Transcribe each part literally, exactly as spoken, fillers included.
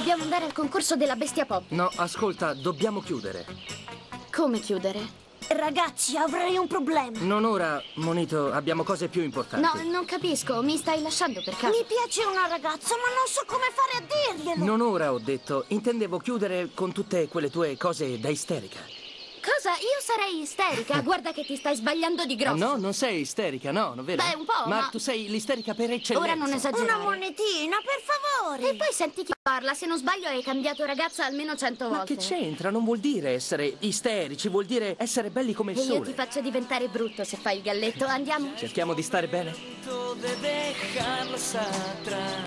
dobbiamo andare al concorso della bestia pop. No, ascolta, dobbiamo chiudere. Come chiudere? Ragazzi, avrei un problema. Non ora, Monito, abbiamo cose più importanti. No, non capisco, mi stai lasciando per caso? Mi piace una ragazza, ma non so come fare a dirglielo. Non ora, ho detto. Intendevo chiudere con tutte quelle tue cose da isterica. Cosa? Io sarei isterica? Guarda che ti stai sbagliando di grosso. No, non sei isterica, no, non vero? Beh, un po', ma... ma... tu sei l'isterica per eccellenza. Ora non esagerare. Una monetina, per favore. E poi senti chi parla, se non sbaglio hai cambiato ragazza almeno cento Ma volte. che c'entra? Non vuol dire essere isterici, vuol dire essere belli come il E sole. io ti faccio diventare brutto se fai il galletto. Andiamo? Cerchiamo di stare bene. De dejarlas atrás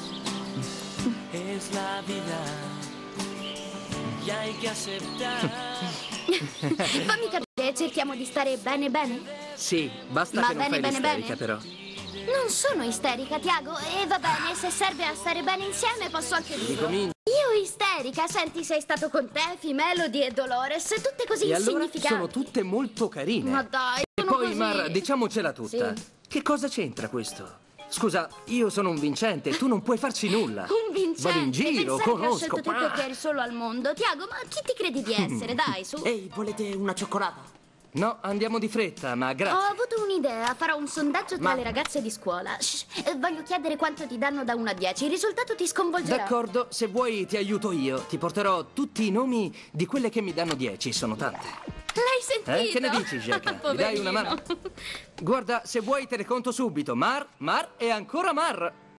es la vida y hay que aceptar. Fammi capire, cerchiamo di stare bene bene? Sì, basta Ma che non bene, fai bene, l'isterica, bene. però. Non sono isterica, Tiago, e va bene, se serve a stare bene insieme posso anche dirlo. Ricominci. Io isterica, senti, sei stato con Tefi, Melody e Dolores, tutte così E allora insignificanti. sono tutte molto carine. Ma dai, E sono poi, così... Mar, diciamocela tutta. Sì. Che cosa c'entra questo? Scusa, io sono un vincente, tu non puoi farci nulla. Un vincente. Vado in giro, Pensare che ho conosco. scelto te perché eri solo al mondo. Tiago, ma chi ti credi di essere? Dai, su. Ehi, volete una cioccolata? No, andiamo di fretta, ma Ho grazie. avuto un'idea, farò un sondaggio tra Ma- le ragazze di scuola. Shh, eh, voglio chiedere quanto ti danno da uno a dieci. Il risultato ti sconvolgerà. D'accordo, se vuoi ti aiuto io. Ti porterò tutti i nomi di quelle che mi danno dieci, sono tante. L'hai sentito? Eh, che ne dici, Jacka? Mi dai una mano? Poverino. Guarda, se vuoi te ne conto subito. Mar, Mar e ancora Mar.